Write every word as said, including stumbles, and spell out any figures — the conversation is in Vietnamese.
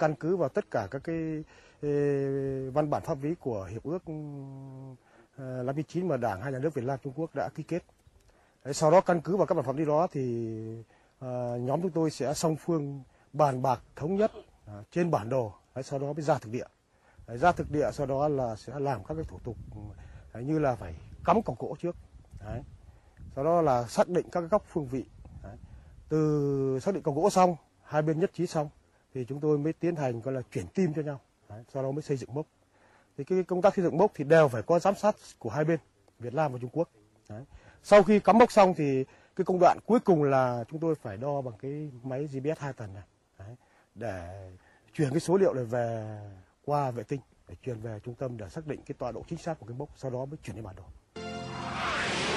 căn cứ vào tất cả các cái văn bản pháp lý của hiệp ước năm mươi chín mà Đảng hai nhà nước Việt Nam Trung Quốc đã ký kết. Đấy, sau đó căn cứ vào các bản pháp lý đó thì uh, nhóm chúng tôi sẽ song phương bàn bạc thống nhất uh, trên bản đồ, đấy, sau đó mới ra thực địa. Đấy, ra thực địa sau đó là sẽ làm các cái thủ tục đấy, như là phải cắm cọc gỗ trước, đấy. Sau đó là xác định các cái góc phương vị. Đấy. Từ xác định cọc gỗ xong, hai bên nhất trí xong thì chúng tôi mới tiến hành gọi là chuyển tim cho nhau. Đấy. Sau đó mới xây dựng mốc. Thì cái công tác xây dựng mốc thì đều phải có giám sát của hai bên Việt Nam và Trung Quốc. Đấy. Sau khi cắm mốc xong thì cái công đoạn cuối cùng là chúng tôi phải đo bằng cái máy giê pê ét hai tần này. Đấy. Để chuyển cái số liệu này về qua vệ tinh, để truyền về trung tâm để xác định cái tọa độ chính xác của cái mốc, sau đó mới chuyển lên bản đồ.